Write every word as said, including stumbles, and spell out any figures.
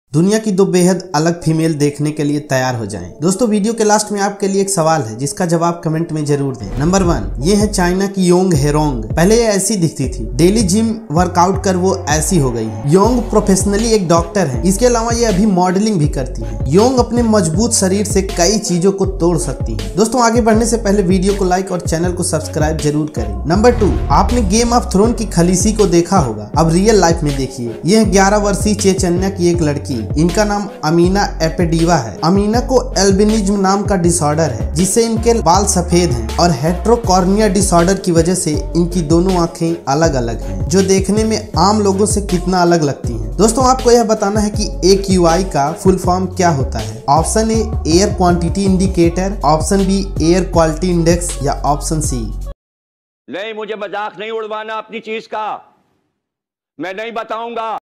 दुनिया की दो बेहद अलग फीमेल देखने के लिए तैयार हो जाएं। दोस्तों वीडियो के लास्ट में आपके लिए एक सवाल है जिसका जवाब कमेंट में जरूर दें। नंबर वन, ये है चाइना की योंग हेरोंग। पहले ये ऐसी दिखती थी, डेली जिम वर्कआउट कर वो ऐसी हो गई है। योंग प्रोफेशनली एक डॉक्टर है, इसके अलावा ये अभी मॉडलिंग भी करती है। योंग अपने मजबूत शरीर से कई चीजों को तोड़ सकती है। दोस्तों आगे बढ़ने से पहले वीडियो को लाइक और चैनल को सब्सक्राइब जरूर करें। नंबर टू, आपने गेम ऑफ थ्रोन की खलीसी को देखा होगा, अब रियल लाइफ में देखिए। यह ग्यारह वर्षीय चेचन्या की एक लड़की, इनका नाम अमीना एपेडिवा है। अमीना को एल्बिनिज्म नाम का डिसऑर्डर है जिससे इनके बाल सफेद हैं और हेट्रोकॉर्निया डिसऑर्डर की वजह से इनकी दोनों आंखें अलग अलग हैं, जो देखने में आम लोगों से कितना अलग लगती हैं। दोस्तों आपको यह बताना है कि ए क्यू आई का फुल फॉर्म क्या होता है। Option A air quantity indicator, option B air quality index या ऑप्शन सी। नहीं, मुझे मजाक नहीं उड़वाना अपनी चीज का, मैं नहीं बताऊंगा।